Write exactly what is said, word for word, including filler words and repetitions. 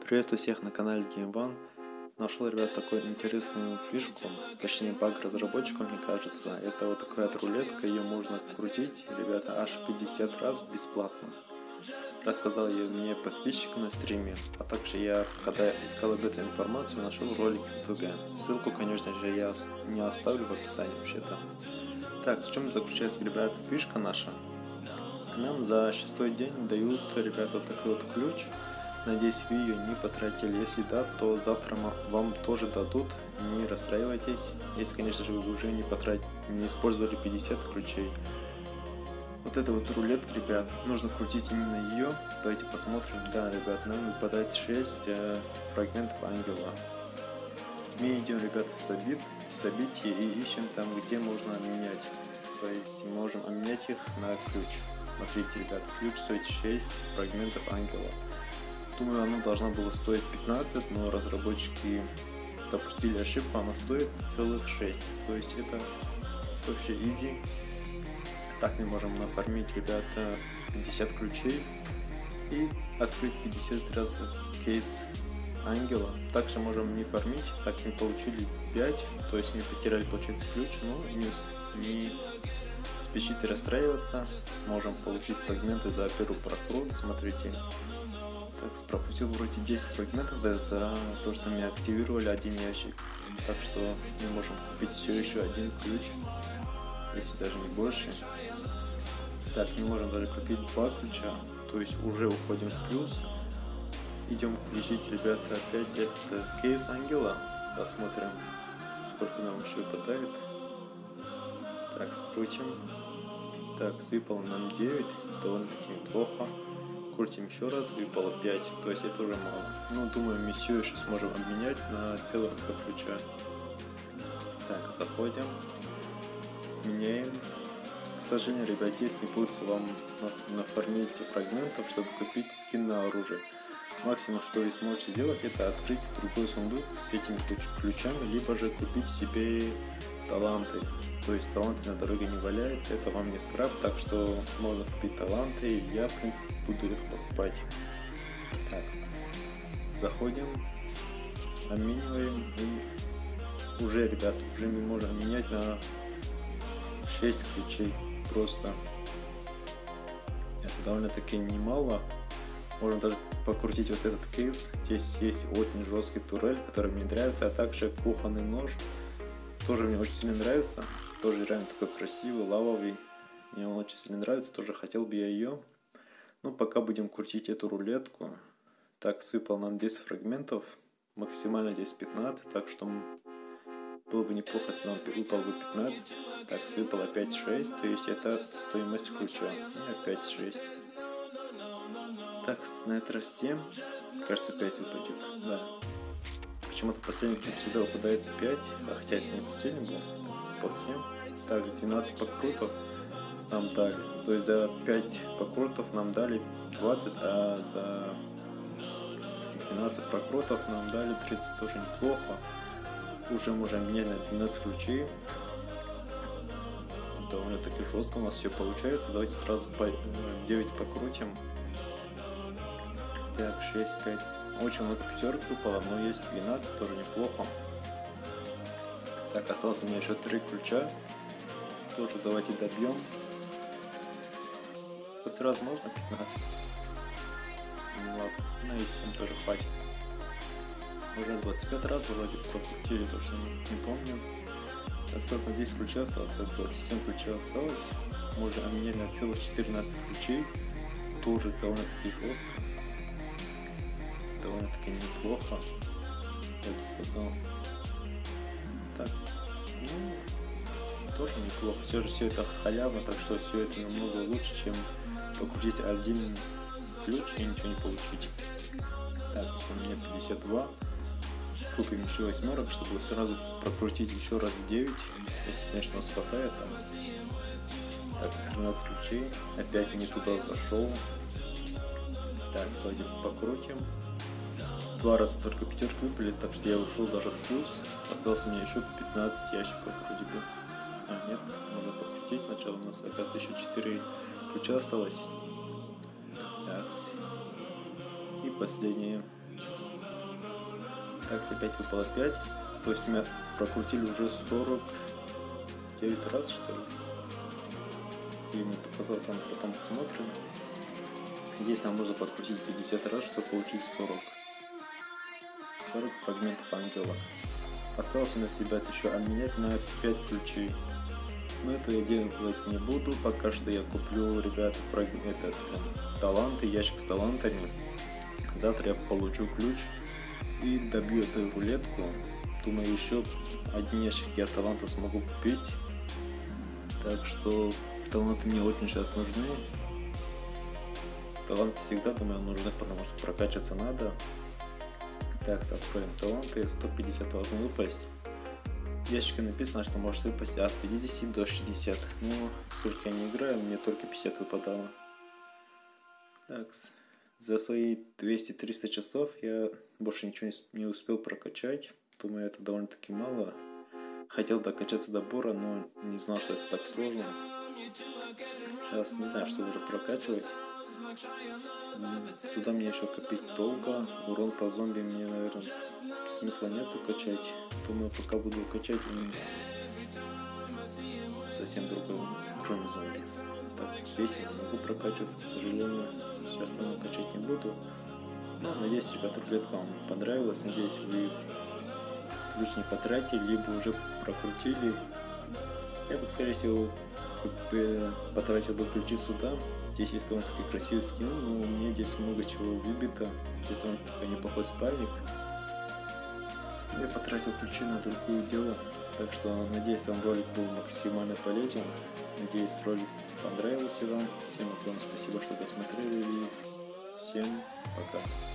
Приветствую всех на канале Game One. Нашел, ребят, такую интересную фишку, точнее баг разработчикам, мне кажется. Это вот такая вот рулетка, ее можно крутить, ребята, аж пятьдесят раз бесплатно. Рассказал ее мне подписчик на стриме, а также я, когда искал об этой информацию, нашел ролик в ютубе. Ссылку, конечно же, я не оставлю в описании вообще-то. Так, в чем заключается, ребят, фишка наша? Нам за шестой день дают, ребята, вот такой вот ключ. Надеюсь, вы ее не потратили. Если да, то завтра вам тоже дадут. Не расстраивайтесь. Если, конечно же, вы уже не потратили, не использовали пятьдесят ключей. Вот это вот рулетка, ребят. Нужно крутить именно ее. Давайте посмотрим. Да, ребят, нам выпадает шесть э, фрагментов ангела. Мы идем, ребят, в собит, в собитие и ищем там, где можно обменять. То есть можем обменять их на ключ. Смотрите, ребят, ключ стоит шесть фрагментов ангела. Думаю, оно должно было стоить пятнадцать, но разработчики допустили ошибку, она стоит целых шесть. То есть это вообще изи. Так мы можем нафармить, ребята, пятьдесят ключей и открыть пятьдесят раз кейс ангела. Также можем не фармить, так мы получили пять, то есть мы потеряли, получается, ключ, но не, не спешите расстраиваться. Можем получить фрагменты за первый прокрут, смотрите. Так, пропустил вроде десять фрагментов за то, что мы активировали один ящик. Так что мы можем купить все еще один ключ, если даже не больше. Так, мы можем даже купить два ключа, то есть уже уходим в плюс. Идем включить, ребята, опять этот кейс ангела. Посмотрим, сколько нам еще выпадает. Так, скрутим. Так, выпало нам девять, довольно-таки неплохо. Крутим еще раз, выпало пять, то есть это уже мало. Ну, думаю, мы все еще сможем обменять на целых два ключа. Так, заходим, меняем. К сожалению, ребят, здесь не получится вам нафармить фрагментов, чтобы купить скин на оружие. Максимум, что вы сможете сделать, это открыть другой сундук с этими ключами, либо же купить себе таланты. То есть таланты на дороге не валяются, это вам не скраб, так что можно купить таланты, и я, в принципе, буду их покупать. Так, заходим, обмениваем, и уже, ребят, уже мы можем менять на шесть ключей просто. Это довольно-таки немало. Можем даже покрутить вот этот кейс. Здесь есть очень жесткий турель, который мне нравится, а также кухонный нож. Тоже мне очень сильно нравится. Тоже реально такой красивый, лавовый. Мне он очень сильно нравится. Тоже хотел бы я ее. Ну, пока будем крутить эту рулетку. Так, выпал нам десять фрагментов. Максимально здесь пятнадцать. Так что было бы неплохо, если нам выпало бы пятнадцать. Так, выпало опять шесть. То есть это стоимость ключа. И опять шесть. Так, на это растем. Кажется, пять выпадет. Да. Почему-то последний ключ всегда выпадает пять, а хотя это не последний был, так, семь. Также двенадцать покрутов нам дали, то есть за пять покрутов нам дали двадцать, а за двенадцать покрутов нам дали тридцать, тоже неплохо. Уже можем менять на двенадцать ключей. Довольно-таки жестко у нас все получается. Давайте сразу по девять покрутим. Так, шесть, пять. Очень много пятерок выпало, но есть двенадцать, тоже неплохо. Так, осталось у меня еще три ключа. Тоже давайте добьем. Хоть раз можно пятнадцать. Ну ладно, ну и семь тоже хватит. Уже двадцать пять раз вроде прокрутили, то что не, не помню. А сколько здесь ключей осталось? двадцать семь ключей осталось. Можно обменять на целых четырнадцать ключей. Тоже довольно-таки жестко. Довольно-таки неплохо, я бы сказал. Так, ну, тоже неплохо. Все же все это халява, так что все это намного лучше, чем покрутить один ключ и ничего не получить. Так, у меня пятьдесят два. Купим еще восьмерок, чтобы сразу прокрутить еще раз девять. Если, конечно, у нас хватает там. Так, тринадцать ключей. Опять не туда зашел. Так, давайте покрутим. Два раза только пятерки выпали, так что я ушел даже в плюс. Осталось у меня еще пятнадцать ящиков вроде бы. А, нет, можно покрутить сначала. У нас, оказывается, еще четыре ключа осталось. Так. И последнее. Так, опять выпало пять. То есть мы прокрутили уже сорок девять раз, что ли. И мне показалось, ладно, потом посмотрим. Здесь нам нужно подкрутить пятьдесят раз, чтобы получить сорок. сорок фрагментов ангела. Осталось у нас, ребят, еще обменять на пять ключей. Но это я делать не буду. Пока что я куплю, ребят, фрагмент, этот, таланты, ящик с талантами. Завтра я получу ключ и добью эту рулетку. Думаю, еще один ящик я талантов смогу купить. Так что таланты мне очень сейчас нужны. Таланты всегда, думаю, нужны, потому что прокачаться надо. Так, откроем таланты. сто пятьдесят должно выпасть. В ящике написано, что может выпасть от пятидесяти до шестидесяти. Но сколько я не играю, мне только пятьдесят выпадало. Так, за свои двести-триста часов я больше ничего не успел прокачать. Думаю, это довольно-таки мало. Хотел докачаться до бора, но не знал, что это так сложно. Сейчас не знаю, что даже прокачивать. Сюда мне еще копить долго. Урон по зомби мне, наверное, смысла нету качать. Думаю, пока буду качать, совсем другой, кроме зомби. Так, здесь я не могу прокачиваться, к сожалению. Все остальное качать не буду. Но надеюсь, ребята, рулетка вам понравилась. Надеюсь, вы ключ не потратили, либо уже прокрутили. Я бы, скорее всего, потратил бы ключи сюда. Здесь есть довольно-таки красивый скин, но у меня здесь много чего выбито. Здесь довольно-таки неплохой спальник. Я потратил ключи на другое дело. Так что надеюсь, вам ролик был максимально полезен. Надеюсь, ролик понравился вам. Всем огромное спасибо, что досмотрели. И всем пока.